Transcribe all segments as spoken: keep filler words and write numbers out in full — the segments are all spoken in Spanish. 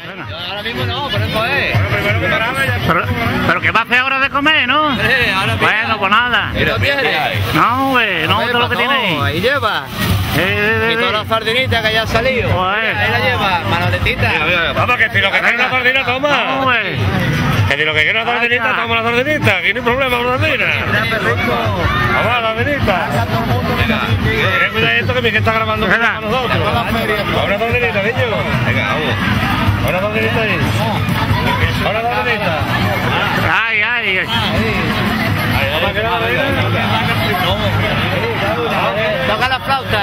Venga. Yo ahora mismo no, por eso es. Pero, pero que va a hacer ahora de comer, ¿no? Sí, ahora mismo. Bueno, pues nada. ¿Y lo tienes? No, güey, no, todo lo que tiene ahí. Ahí lleva. Eh, eh, Y eh, todas las sardinitas que haya salido. Joder. Ahí la lleva, manoletita. Vamos, que si lo que quiere una sardina, No, toma. güey. Que si lo que quiere una sardinita, Venga. toma la sardinita. Aquí no hay problema con la sardina. Vamos, la sardinita. Ten cuidadito que mi que está grabando con Venga. nosotros. A una sardinita, niño. Venga, vamos. A una sardinita ahí. A una sardinita. Ay, ay. Ahí, vamos a quedar la sardinita. Toca la flauta.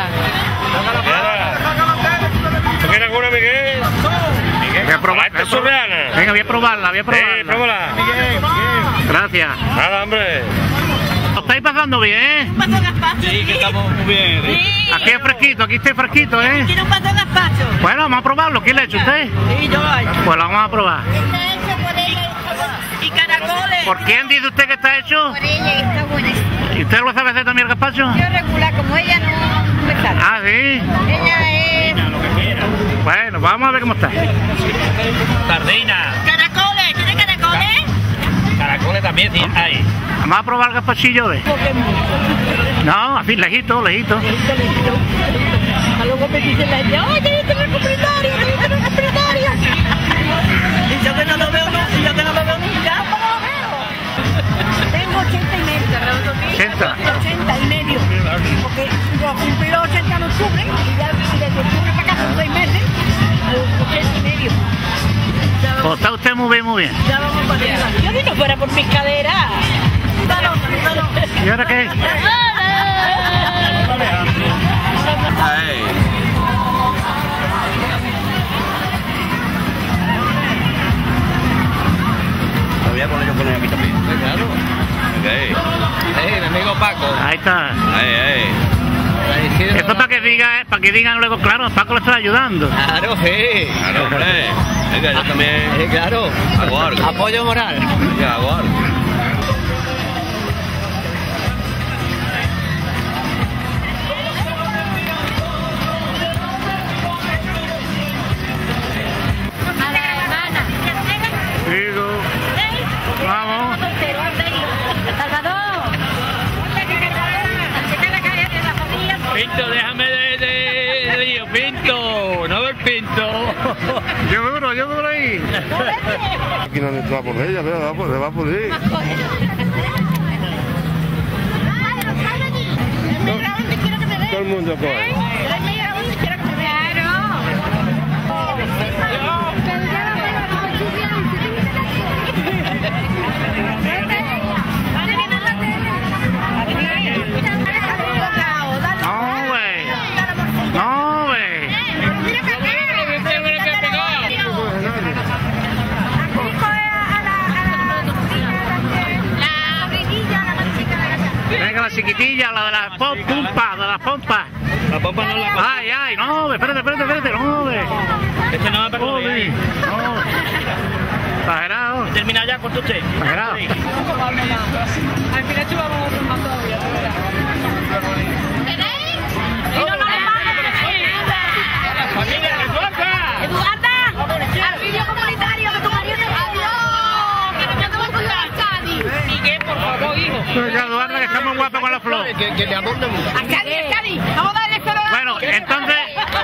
¿Tú quieres alguna, Miguel? Voy a probar. Esta es surreana. Venga, voy a probarla, voy a Sí, probarla. pruébala. Gracias. Nada, hombre. ¿Lo estáis pasando bien, eh? Un paso gazpacho. Sí, que estamos muy bien. Sí. Aquí es fresquito, aquí está fresquito, ¿eh? ¿Quiere un paso gazpacho? Bueno, vamos a probarlo. ¿Quién le ha hecho usted? Sí, yo. Pues lo vamos a probar. Está hecho por ella. Y caracoles. ¿Por quién dice usted que está hecho? Por ella, está buenísimo. ¿Y usted lo sabe hacer también el gazpacho? Yo regular, como ella no me sale. Ah, sí. Ella es Bueno, vamos a ver cómo está. Sardina. caracoles. ¿Tiene caracoles? Caracoles también, sí, hay. Vamos a probar el gazpachillo, ¿ves? No, así, lejito, lejito. A luego me dicen la gente, ¡ay, te el comunitario! ¡Te el comunitario! Y yo que no lo veo nunca, y yo que no lo veo nunca, ¿cómo lo veo? Tengo ochenta y medio. ochenta. ochenta y medio. Porque yo cumplí los ochenta en octubre, y ya desde octubre para acá son seis meses, a los ochenta y medio. Ya Pues vamos, está usted muy bien, muy bien. ya vamos para arriba. Yo si no fuera por mis caderas. Claro, claro. ¿Y ahora qué? Ahí. Lo voy a poner yo con ella aquí también. Claro. Ahí, mi amigo Paco. Ahí está. Ahí, ahí. Esto para que diga, para que digan luego, claro, Paco le está ayudando. Claro, sí. Claro, hombre. Venga, yo también. Sí, claro. Hago algo. Apoyo moral. Venga, hago algo. A la hermana. Digo, vamos. Salvador. Pinto, déjame de, de, de lío, Pinto, no ver Pinto. Yo duro, yo duro ahí. Aquí no entra por ella, pero va por, va por ahí. Todo el mundo coge. No, güey. No, güey. Venga, la chiquitilla, la de la pom- pompa, de la pompa. La pompa no la Ay, ay, no, espérate, espérate, espérate, no, güey. Este no va para Joder, no. Exagerado, Termina ya, corta usted. exagerado. Al final chupamos otro más todavía. ¿Tenéis? Si no, no le ¡Familia, Eduarda! ¡Eduarda! ¡Al vídeo comunitario que tu marido te jodió! ¡Que no te acabo de cuidar, Cadi! Miguel, por favor, hijo. Pues, Eduardo, que está muy guapo con la flor. Que, que te aporte mucho. ¡A Cadi, a Cadi! ¡Vamos a darle solo! Bueno, entonces,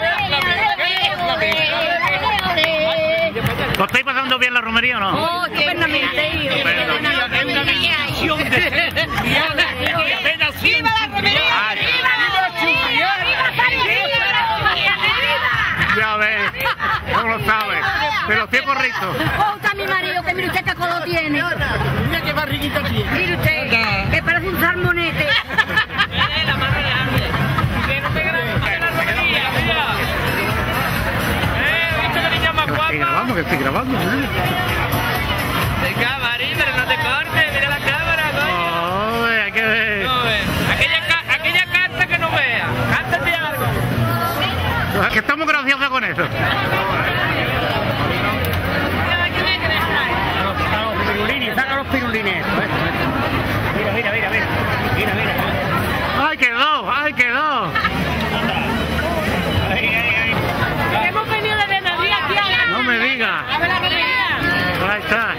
¿lo estáis pasando bien la romería o no? ¡Oh, estupendamente! Estupendo. ¡Viva la romería! Ay, ¡Viva Cadi! ¡Viva la romería! ya ves, no lo sabes. De los tiempos ricos. ¡Oh, está mi marido! Que mire usted qué color tiene. Mira qué barriguita tiene. Mire usted, que parece un salmonete. La mano de hambre. Que no te grabes la romería, mira. Eh, ¿viste que niña más Que estoy guapa? grabando, que estoy grabando. ¿eh? Venga, Mari, pero no te cortes, mira la cámara, coño. Joder, hay que ver. No, ven. Aquella, ca- aquella carta que no vea. Cántate algo. Que estamos graciosos con eso. Los pirulines, saca los pirulines. Mira, mira, mira, mira. Mira, mira. ¡Ay, quedó! ¡Ay, quedó! Ahí, ahí, ahí. Hemos venido de Navidad aquí a No me digas. amiga. Ahí está.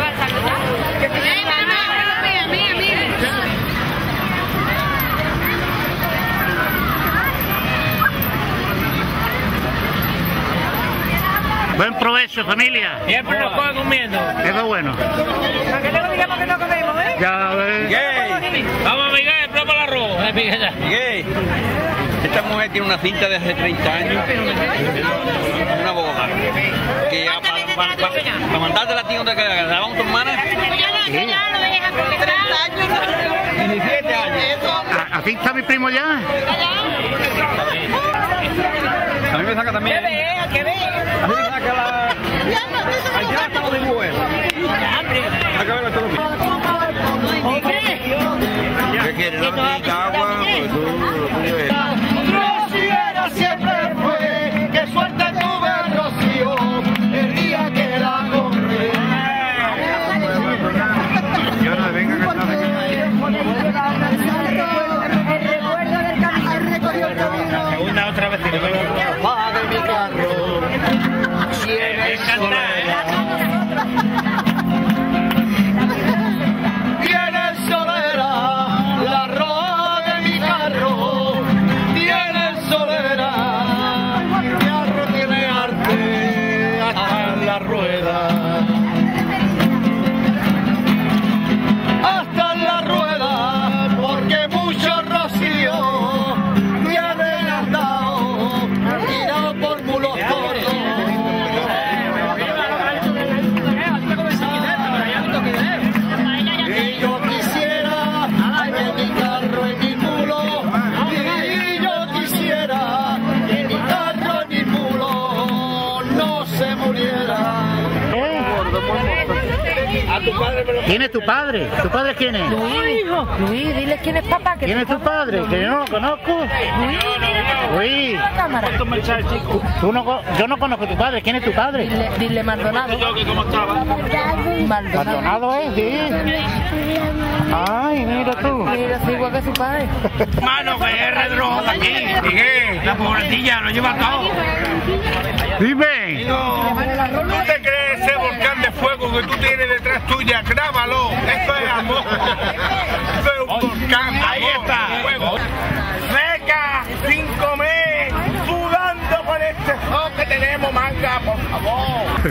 Buen provecho, familia. Siempre nos coge comiendo. Eso es bueno. ¿A qué le digamos que no comemos, eh? Ya ves. Miguel, Vamos, Miguel, prueba el arroz. Eh, Miguel. Miguel, esta mujer tiene una cinta de hace treinta años, una boda, que ya para pa, pa, pa mandártela a ti donde queda, ¿la vamos a tu hermana? diecisiete años. ¿Así está mi primo ya? A mí me saca también. ¿Qué ve? ¿Qué ve? A mí me saca la... Allí está lo de mujer. Acá ven todo lo mismo. ¿Qué quieres? ¿No tienes agua? Pues tú lo tuyo es. Rociera siempre fue que suelta tuve rocío el día que la compré. Yo no venga que está aquí. Segunda otra vez. Apague mi carro. Tiene soledad. Tiene soledad. La roda de mi carro. Tiene soledad. Mi carro tiene arte hasta en la rueda. Hasta en la rueda. Porque mucho rocío viene andado. Tirado por mulos gordos. Y yo quisiera que mi carro y mi mulo, y yo quisiera que mi carro y mi mulo no se muriera. A tu padre me lo... ¿Quién es tu padre? ¿Tu padre quién es? Luis, hijo. Luis, dile quién es papá. Que ¿Quién es tu padre? Que yo no lo conozco. Luis, dile Luis, la cámara. tú no, co- yo no conozco a tu padre. ¿Quién es tu padre? Dile, dile Maldonado. ¿Cómo estaba? Maldonado. Maldonado es, sí. Ay, mira tú. Mira, es igual que su padre. Mano, que es red rojo de aquí. Miguel, la pobrecilla lo lleva todo. Dime. ¿Tú te crees ese volcán de fuego que tú tienes detrás tuya? Grábalo. Esto es amor. Esto es un volcán. Ahí está. Fuego. Seca, sin comer, sudando con este sol que tenemos, manga, por favor.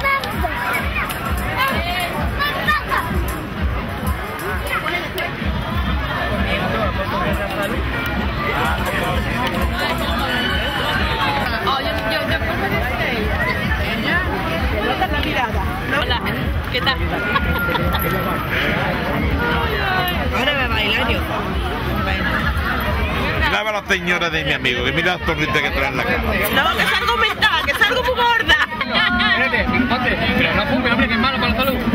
Hola, ¿qué tal? Ahora me bailar yo. Graba a la señora de mi amigo, que mira las torritas que trae en la cara. No, que salgo aumentada, que salgo muy gorda. Pero no fume, hombre, que es malo para la salud.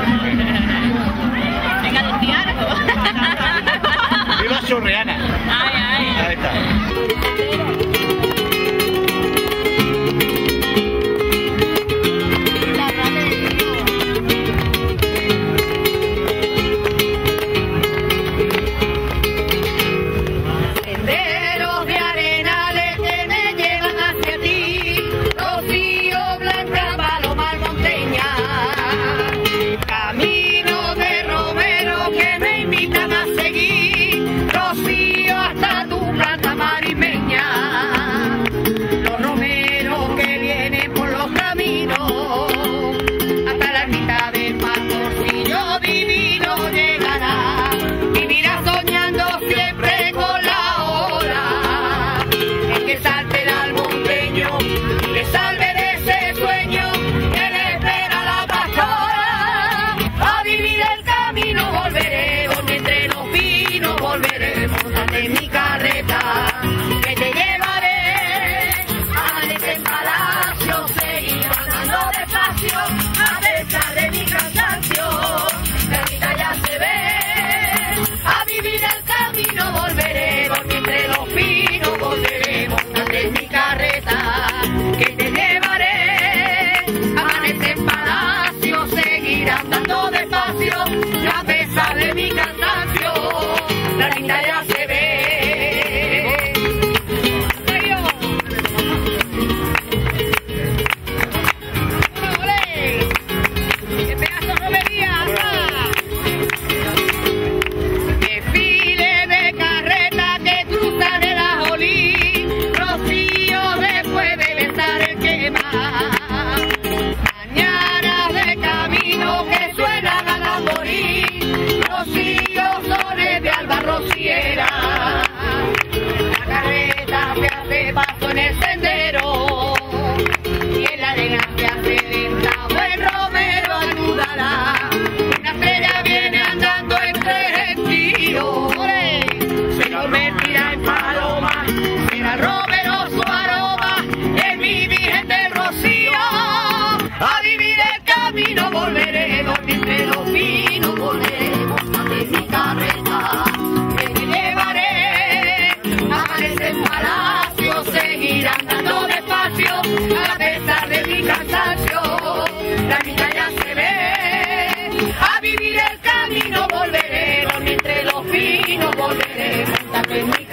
Venga, decía algo. Viva Churriana. Ay, ay. Ahí está. Senderos de arenales que me llevan hacia ti, Rocío Blanca, Palomar Monteña, camino de romero que me invitan a seguir, Rocío hasta tu planta marimeña, los romeros que vienen por los caminos, hasta la mitad del pastorcillo divino llegará, vivirá soñando siempre con la hora, el que salte el almonteño, le salve de ese sueño, que le espera la pastora, a vivir el camino volveremos, entre los pinos volveremos, ante mi carreta, que te llevaré, amanece en palacio, seguir andando despacio, a pesar de mi cansancio, la vida ya se ve, a vivir el camino volveremos, entre los pinos volveremos, ante mi carreta, que te llevaré, amanece en palacio, seguir andando despacio, a pesar de mi cansancio, la linda ya se ve. a vivir el camino volveré, dormir entre los pinos volveré, montate mi carreta, que te llevaré, amanece en palacio, seguir andando despacio, a pesar de mi cansancio, la mitad ya se ve, a vivir el camino volveré, dormir entre los pinos volveré, montate mi